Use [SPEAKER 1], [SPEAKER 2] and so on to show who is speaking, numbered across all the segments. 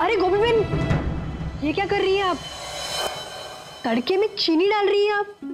[SPEAKER 1] अरे गोपी बहन, ये क्या कर रही हैं आप? तड़के में चीनी डाल रही हैं आप?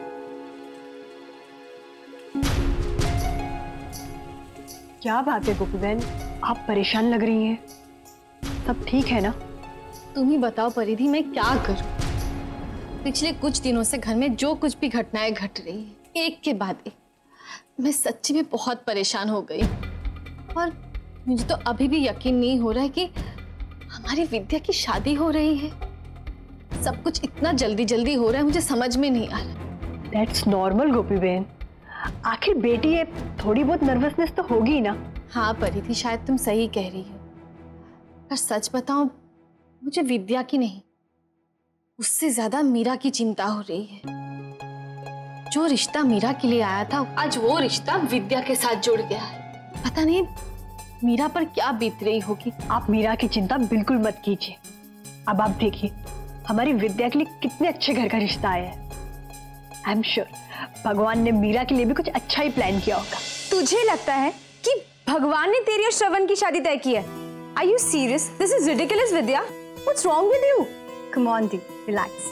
[SPEAKER 1] क्या बात है गोपी बहन, आप परेशान लग रही हैं। सब ठीक है ना?
[SPEAKER 2] तुम ही बताओ परिधि, मैं क्या करूं? पिछले कुछ दिनों से घर में जो कुछ भी घटनाएं घट रही है, एक के बाद एक, मैं सच्ची में बहुत परेशान हो गई। और मुझे तो अभी भी यकीन नहीं हो रहा है कि हमारी विद्या की शादी हो रही है। सब कुछ इतना जल्दी जल्दी हो रहा है, मुझे समझ में नहीं आ रहा।
[SPEAKER 1] दैट्स नॉर्मल गोपी बहन, आखिर बेटी है, थोड़ी बहुत नर्वसनेस तो होगी ना।
[SPEAKER 2] हाँ परिधि, शायद तुम सही कह रही हो, पर सच बताऊं, मुझे विद्या की नहीं, उससे ज्यादा मीरा की चिंता हो रही है। जो रिश्ता मीरा के लिए आया था, आज वो रिश्ता विद्या के साथ जुड़ गया है। पता नहीं मीरा पर क्या बीत रही होगी।
[SPEAKER 1] आप मीरा की चिंता बिल्कुल मत कीजिए। अब आप देखिए हमारी विद्या के लिए कितने अच्छे घर का रिश्ता आया है। आई एम श्योर भगवान ने मीरा के लिए भी कुछ अच्छा ही प्लान किया होगा।
[SPEAKER 3] तुझे लगता है कि भगवान ने तेरी और श्रवण की शादी तय की है? Are you serious? This is ridiculous, Vidya. What's wrong with you? Come on, Dee, relax.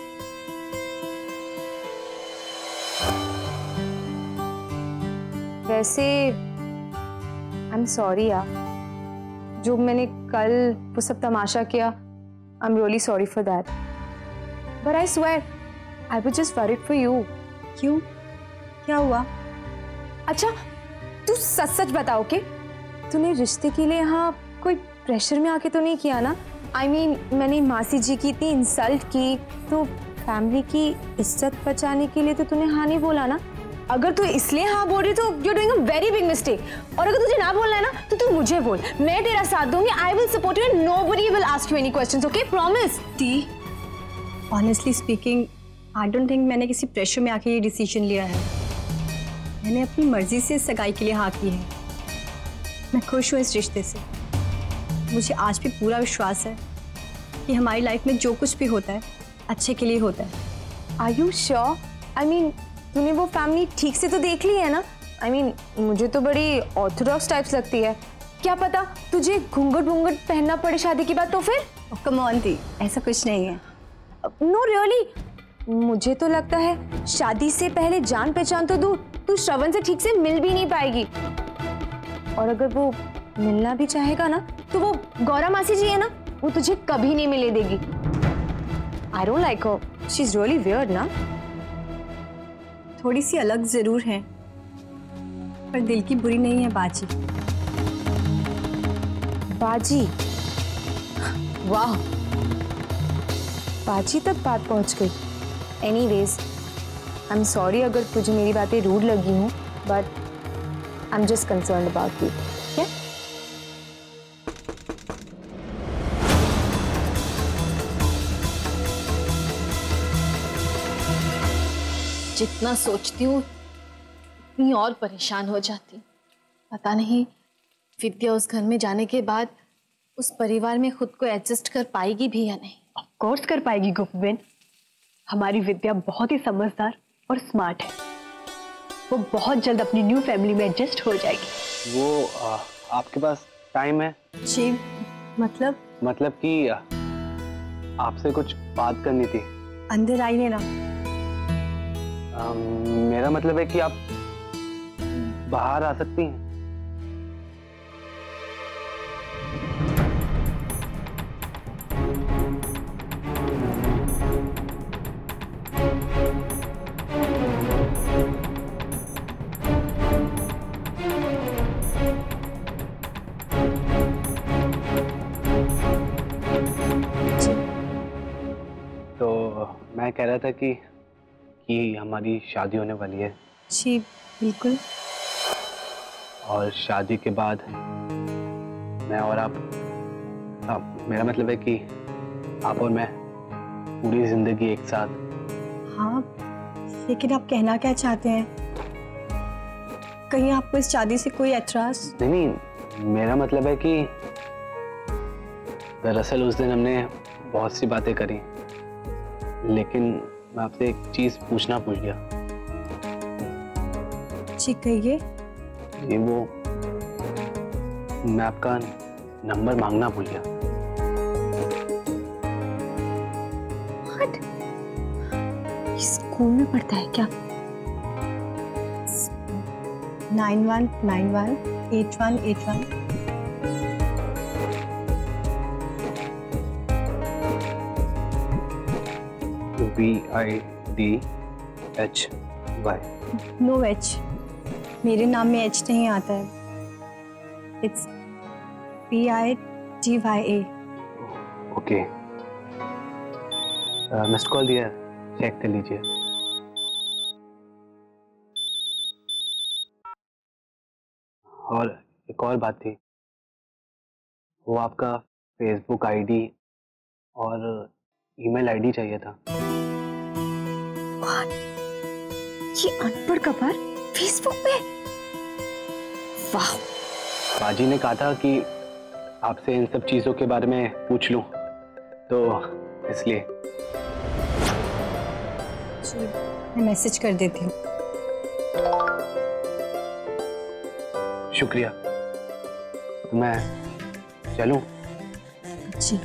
[SPEAKER 3] वैसे I'm sorry यार, जो मैंने कल वो सब तमाशा किया, I'm really sorry for that. But I swear, I was just worried for you. क्यों? क्या हुआ? अच्छा, तू सच सच बताओ कि तूने रिश्ते के लिए यहाँ कोई प्रेशर में आके तो नहीं किया ना? I mean, मैंने मासी जी की इतनी इंसल्ट की, तो फैमिली की इज्जत बचाने के लिए तो तूने हाँ नहीं बोला ना? अगर तू इसलिए हाँ बोल रही तो you're doing a very big mistake. और अगर तुझे ना बोलना है ना तो तू मुझे बोल, मैं तेरा साथ दूंगी. I will support you and nobody will ask you any questions. Okay? Promise?
[SPEAKER 4] The, honestly speaking, I don't think मैंने किसी प्रेशर में आके ये डिसीजन लिया है. मैंने अपनी मर्जी से सगाई के लिए हाँ की है. मैं खुश हूँ इस रिश्ते से. मुझे आज भी पूरा विश्वास है कि हमारी लाइफ में जो कुछ भी होता है अच्छे के लिए होता है.
[SPEAKER 3] Are you sure? I mean, तूने वो फैमिली ठीक से तो देख ली है ना? I mean, मुझे तो बड़ी ऑर्थोडॉक्स टाइप्स लगती है. क्या पता तुझे घूंघट घूंघट पहनना पड़े शादी के बाद तो फिर?
[SPEAKER 4] कम ऑन दी, ऐसा कुछ नहीं है.
[SPEAKER 3] No really. मुझे तो लगता है शादी से पहले जान पहचान तो दूर, तू श्रवण से ठीक से मिल भी नहीं पाएगी. और अगर वो मिलना भी चाहेगा ना तो वो गौरा मासी जी है ना, वो तुझे कभी नहीं मिले देगी. I don't like her. She's really weird ना?
[SPEAKER 4] थोड़ी सी अलग जरूर है, पर दिल की बुरी नहीं है बाजी.
[SPEAKER 3] बाजी? वाह, बाजी तक बात पहुंच गई. Anyways, I'm sorry अगर तुझे मेरी बातें रूड लगी हूँ, but I'm just concerned about you. क्या?
[SPEAKER 2] जितना सोचती हूँ उतनी और परेशान हो जाती. पता नहीं विद्या उस घर में जाने के बाद उस परिवार में खुद को एडजस्ट कर पाएगी भी या नहीं.
[SPEAKER 1] ऑफ कोर्स कर पाएगी गोपीबेन. हमारी विद्या बहुत ही समझदार और स्मार्ट है. वो बहुत जल्द अपनी न्यू फैमिली में एडजस्ट हो जाएगी.
[SPEAKER 5] वो आपके पास टाइम है?
[SPEAKER 4] जी, मतलब
[SPEAKER 5] कि आपसे कुछ बात करनी थी.
[SPEAKER 4] अंदर आइए ना.
[SPEAKER 5] मेरा मतलब है कि आप बाहर आ सकती हैं. तो मैं कह रहा था कि हमारी शादी होने वाली है.
[SPEAKER 4] जी बिल्कुल.
[SPEAKER 5] और शादी के बाद मैं और आप, मेरा मतलब है कि आप और मैं पूरी जिंदगी एक साथ.
[SPEAKER 4] हाँ, लेकिन आप कहना क्या चाहते हैं? कहीं आपको इस शादी से कोई एतराज?
[SPEAKER 5] नहीं, मेरा मतलब है कि दरअसल उस दिन हमने बहुत सी बातें करी, लेकिन मैं आपसे एक चीज पूछना भूल गया.
[SPEAKER 4] जी कहिए.
[SPEAKER 5] ये वो, मैं आपका नंबर मांगना भूल गया.
[SPEAKER 3] स्कूल में पढ़ता है क्या?
[SPEAKER 4] 91918181।
[SPEAKER 5] VIDHY।
[SPEAKER 4] नो एच, मेरे नाम में एच नहीं आता है। It's PIDYA।
[SPEAKER 5] Okay, missed call दिया, चेक कर लीजिए। और एक और बात थी, वो आपका फेसबुक आईडी और ईमेल आईडी चाहिए था।
[SPEAKER 3] ये अनपढ़ कपार फेसबुक पे? वाह।
[SPEAKER 5] बाजी ने कहा था कि आपसे इन सब चीजों के बारे में पूछ लूं, तो इसलिए।
[SPEAKER 4] मैं मैसेज कर देती हूँ।
[SPEAKER 5] शुक्रिया। तो मैं चलूं?
[SPEAKER 4] जी।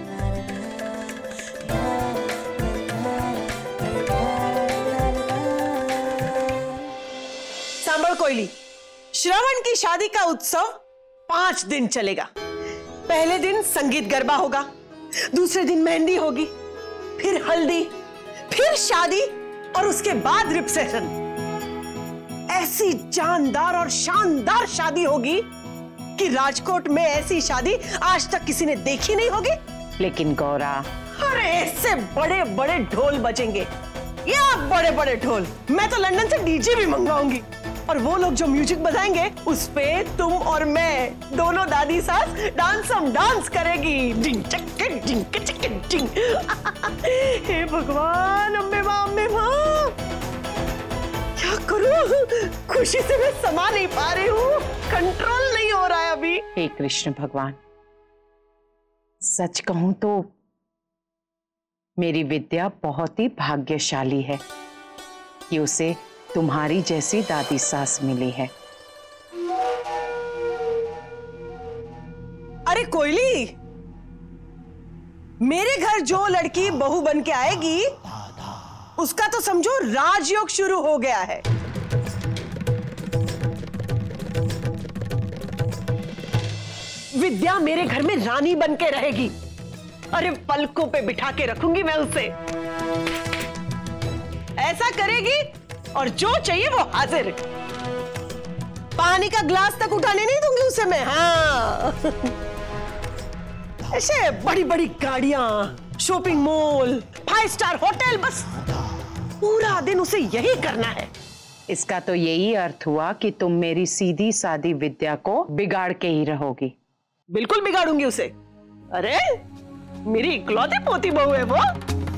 [SPEAKER 6] सांभर कोयली, श्रवण की शादी का उत्सव 5 दिन चलेगा। पहले दिन संगीत गरबा होगा, दूसरे दिन मेहंदी होगी, फिर हल्दी, फिर शादी और उसके बाद रिसेप्शन। ऐसी जानदार और शानदार शादी होगी कि राजकोट में ऐसी शादी आज तक किसी ने देखी नहीं होगी।
[SPEAKER 7] लेकिन गौरा,
[SPEAKER 6] अरे ऐसे बड़े बड़े ढोल बजेंगे, या बड़े बड़े ढोल। मैं तो लंदन से डीजे भी मंगवाऊंगी, और वो लोग जो म्यूजिक बजाएंगे उस पे तुम और मैं दोनों दादी सास डांस करेगी। डिंग चक डिंग चक डिंग। हे भगवान, अम्बे माँ, क्या करूं? खुशी से मैं समा नहीं पा रही हूँ, कंट्रोल नहीं हो रहा है अभी।
[SPEAKER 7] हे कृष्ण भगवान, सच कहूं तो मेरी विद्या बहुत ही भाग्यशाली है कि उसे तुम्हारी जैसी दादी सास मिली है।
[SPEAKER 6] अरे कोयली, मेरे घर जो लड़की बहू बन के आएगी उसका तो समझो राजयोग शुरू हो गया है। विद्या मेरे घर में रानी बन के रहेगी। अरे पलकों पे बिठा के रखूंगी मैं उसे। ऐसा करेगी और जो चाहिए वो हाजिर। पानी का ग्लास तक उठाने नहीं दूंगी उसे मैं। हाँ, ऐसे बड़ी बड़ी गाड़ियां, शॉपिंग मॉल, 5 स्टार होटल, बस पूरा दिन उसे यही करना है।
[SPEAKER 7] इसका तो यही अर्थ हुआ कि तुम मेरी सीधी सादी विद्या को बिगाड़ के ही रहोगी।
[SPEAKER 6] बिल्कुल बिगाड़ूंगी उसे। अरे मेरी इकलौती पोती बहू है वो।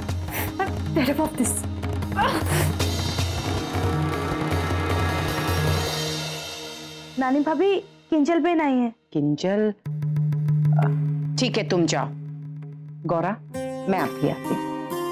[SPEAKER 3] नानी भाभी किंजल बहन आई है।
[SPEAKER 7] किंजल? ठीक है, तुम जाओ। गौरा, मैं आप ही आती हूँ।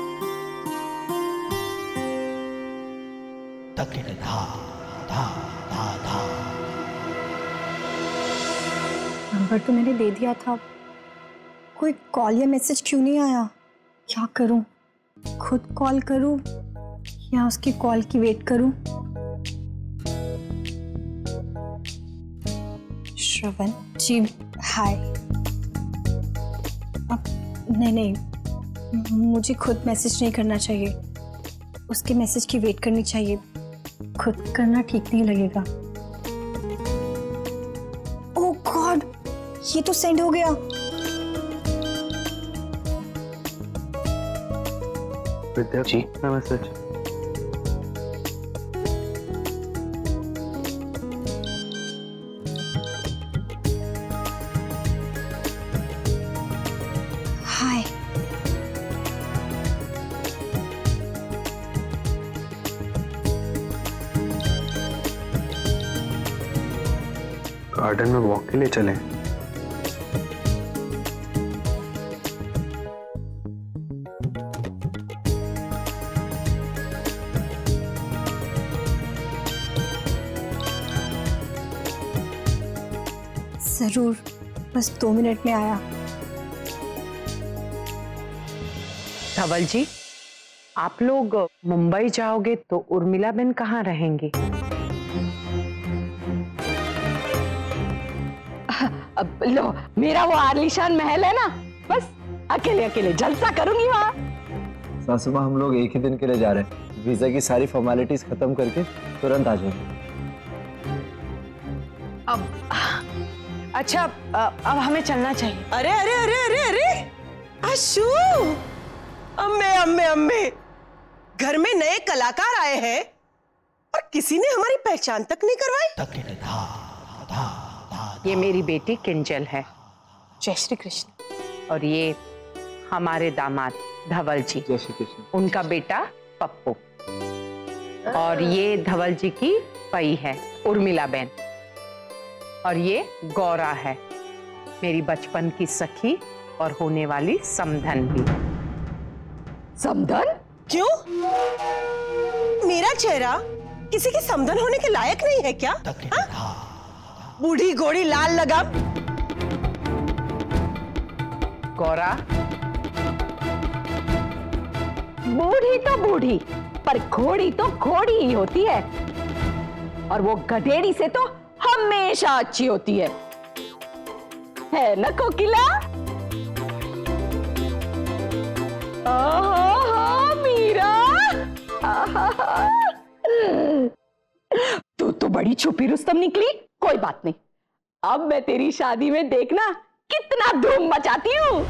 [SPEAKER 4] नंबर तो मैंने दे दिया था, कोई कॉल या मैसेज क्यों नहीं आया? क्या करूं? खुद कॉल करूं या उसकी कॉल की वेट करूं? श्रवण जी, हाय। अब नहीं, मुझे खुद मैसेज नहीं करना चाहिए, उसके मैसेज की वेट करनी चाहिए। खुद करना ठीक नहीं लगेगा। ओह गॉड, ये तो सेंड हो गया।
[SPEAKER 5] Vidya ji, message.
[SPEAKER 4] Hi.
[SPEAKER 5] Garden में वॉक के लिए चलें?
[SPEAKER 4] जरूर, बस 2 मिनट में आया।
[SPEAKER 7] धवल जी, आप लोग मुंबई जाओगे तो उर्मिला बहन कहाँ रहेंगी?
[SPEAKER 8] अब लो, मेरा वो आलीशान महल है ना, बस अकेले अकेले जलसा करूंगी वहाँ।
[SPEAKER 9] सासू माँ, हम लोग एक ही दिन के लिए जा रहे हैं। वीजा की सारी फॉर्मेलिटीज खत्म करके तुरंत आ जाएंगे।
[SPEAKER 7] अच्छा, अब हमें चलना चाहिए।
[SPEAKER 6] अरे अरे अरे अरे अरे आशु, अम्मे अम्मे अम्मे, घर में नए कलाकार आए हैं और किसी ने हमारी पहचान तक नहीं करवाई।
[SPEAKER 7] ये मेरी बेटी किंजल है।
[SPEAKER 3] जय श्री कृष्ण।
[SPEAKER 7] और ये हमारे दामाद धवल जी।
[SPEAKER 9] जय श्री कृष्ण।
[SPEAKER 7] उनका बेटा पप्पू। और ये धवल जी की पई है उर्मिला बहन। और ये गौरा है, मेरी बचपन की सखी और होने वाली समधन भी।
[SPEAKER 8] समधन?
[SPEAKER 6] क्यों? मेरा चेहरा किसी की समधन होने के लायक नहीं है क्या? बूढ़ी घोड़ी लाल लगाम।
[SPEAKER 7] गौरा,
[SPEAKER 8] बूढ़ी तो बूढ़ी, पर घोड़ी तो घोड़ी ही होती है, और वो गधेड़ी से तो हमेशा अच्छी होती है ना कोकिला? मीरा, तू तो बड़ी छुपी रुस्तम निकली। कोई बात नहीं, अब मैं तेरी शादी में देखना कितना धूम मचाती हूँ।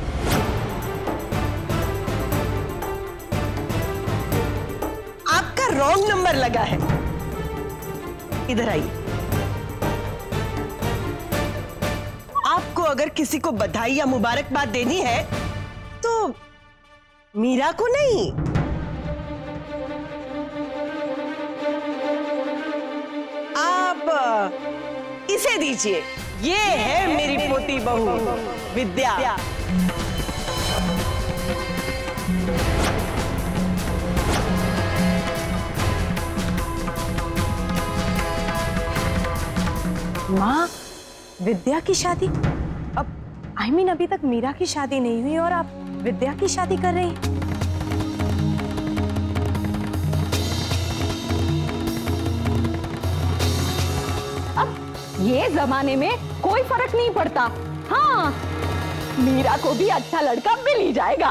[SPEAKER 6] आपका रॉन्ग नंबर लगा है, इधर आइए। आपको अगर किसी को बधाई या मुबारकबाद देनी है तो मीरा को नहीं, आप इसे दीजिए। ये है मेरी पोती बहू विद्या।
[SPEAKER 3] माँ, विद्या की शादी? अब I mean, अभी तक मीरा की शादी नहीं हुई और आप विद्या की शादी कर रही हैं?
[SPEAKER 8] अब ये जमाने में कोई फर्क नहीं पड़ता। हाँ, मीरा को भी अच्छा लड़का मिल ही जाएगा।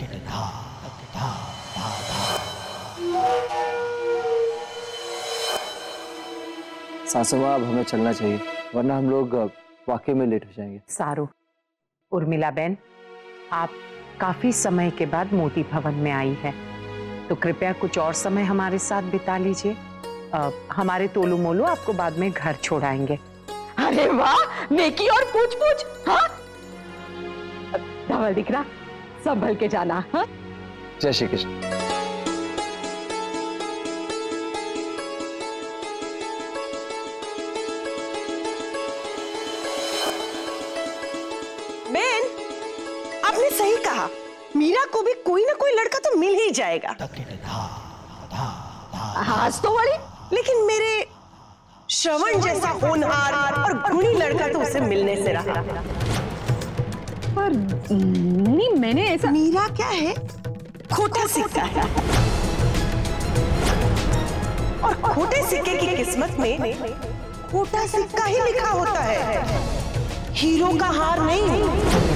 [SPEAKER 9] सासू माँ, अब हमें चलना चाहिए, वरना हम लोग वाकई में लेट हो जाएंगे।
[SPEAKER 7] सारू, उर्मिला बहन, आप काफी समय के बाद मोती भवन में आई है, तो कृपया कुछ और समय हमारे साथ बिता लीजिए। हमारे तोलू मोलू आपको बाद में घर छोड़ाएंगे।
[SPEAKER 8] अरे वाह, नेकी और पूछ पूछ। हाँ, धवल दिख रहा, संभल के जाना। हाँ,
[SPEAKER 9] जय श्री कृष्ण।
[SPEAKER 6] आपने सही कहा, मीरा को भी कोई ना कोई लड़का तो मिल ही जाएगा।
[SPEAKER 8] आज तो बड़ी,
[SPEAKER 6] लेकिन मेरे श्रवण जैसा होनहार और गुणी लड़का तो उसे मिलने से रहा।
[SPEAKER 8] पर नहीं, मैंने ऐसा।
[SPEAKER 6] मीरा क्या है? खोटा सिक्का है, और खोटे सिक्के की किस्मत में खोटा सिक्का ही लिखा होता है, हीरो का हार नहीं।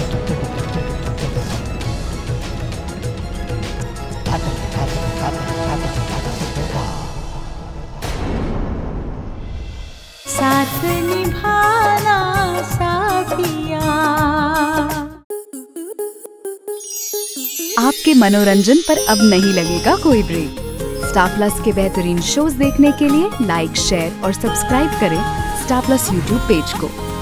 [SPEAKER 10] साथ निभाना साथिया।
[SPEAKER 11] आपके मनोरंजन पर अब नहीं लगेगा कोई ब्रेक। स्टार प्लस के बेहतरीन शोज देखने के लिए लाइक, शेयर और सब्सक्राइब करें स्टार प्लस यूट्यूब पेज को।